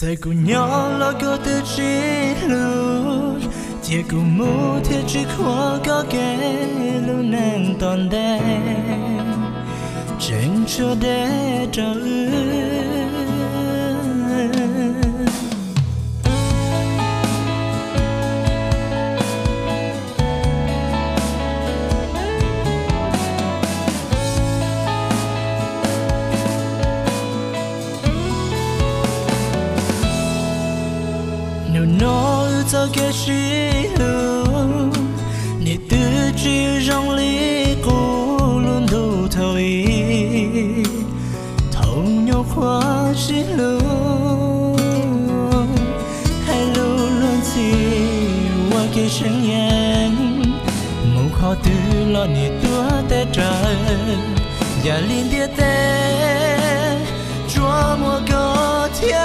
Sai cu nhỏ lo có tự chỉ luôn chia cu mu thiết chỉ khó có kẻ luôn nàng toàn đen tranh cho để trở nó cho cái gì luôn nị tư chỉ trong lý cô luôn đủ thôi thấu nhau khoa chỉ luôn hay luôn luôn gì qua cái sáng nhang mù khó tư lo nị tua tê trời và liên địa tê chúa mùa có thiên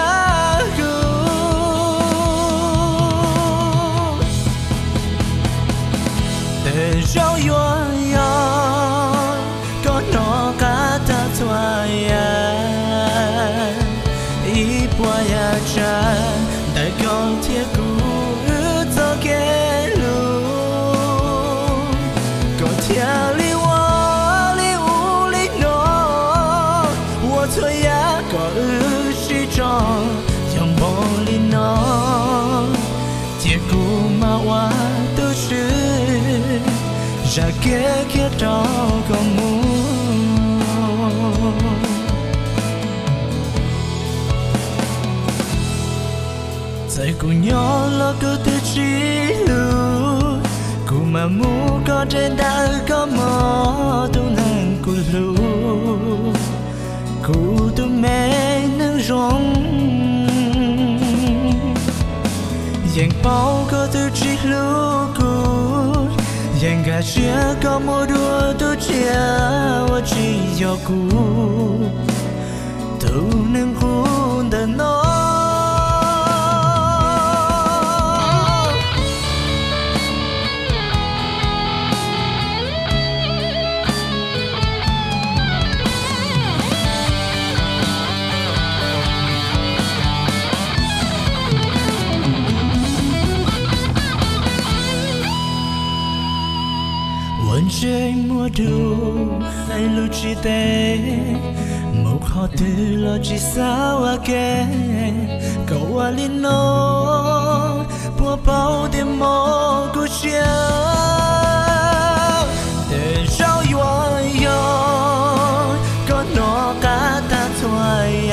rau yo có nó cả ta thoại ý qua ya cha đại con thiết cũ cho cái luôn có theo li wa li u li nó我错呀có是trong dòng bò li nó thiết cũ mà wa tu sư ra kia kia đó còn muốn tại cô nhỏ lo có tự chỉ luôn cô mà mu có trên đã có mò tu nàng cô lu cô tu mẹ nâng rong dành bao có tự chỉ luôn yang gà chia có mua đua tôi chia và chỉ do cũ tu nâng khuôn đời nó trên mùa thu hay lu chi tê một họ tư lo chi sao à kê cậu à linh nó bùa bao đêm mò cô chia để rau yo có nó cả ta thoại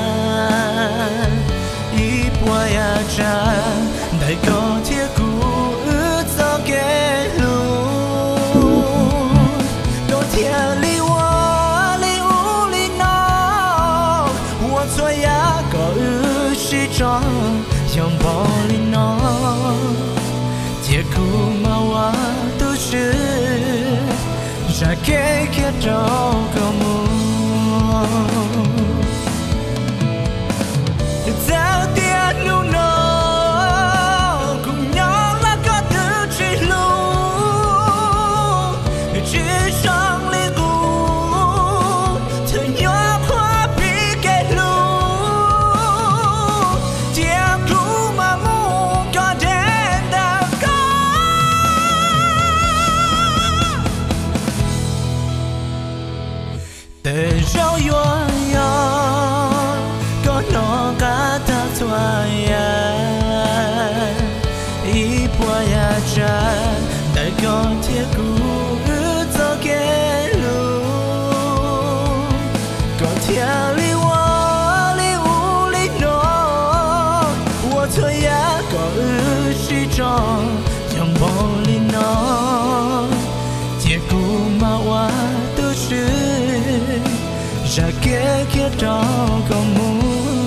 ý bùa ya cha đại có thiết cũ cho kê cho dòng bò lên nó chia cũ mà qua tu sư ra cái kia cho có mua giao tiền luôn nó cùng nhau là có thứ chỉ luôn chỉ trong ly cũ thời nhỏ khoa bị kết luôn để rau yo có nó cả ta thoại ý qua ya cha đại con thiết cũ cho cái luôn có theo li wa li u li nó我错呀có是trong dòng bò li nó thiết cũ mà wa tu sư ra kia kia đó còn muốn